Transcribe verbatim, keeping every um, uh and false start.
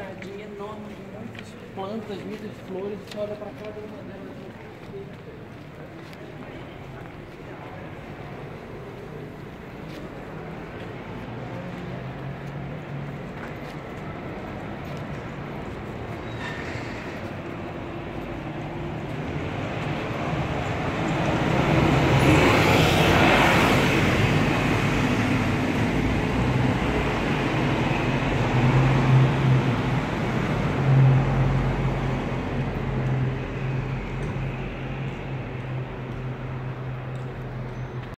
jardim enorme, com muitas plantas, muitas flores. Você olha para cada uma delas.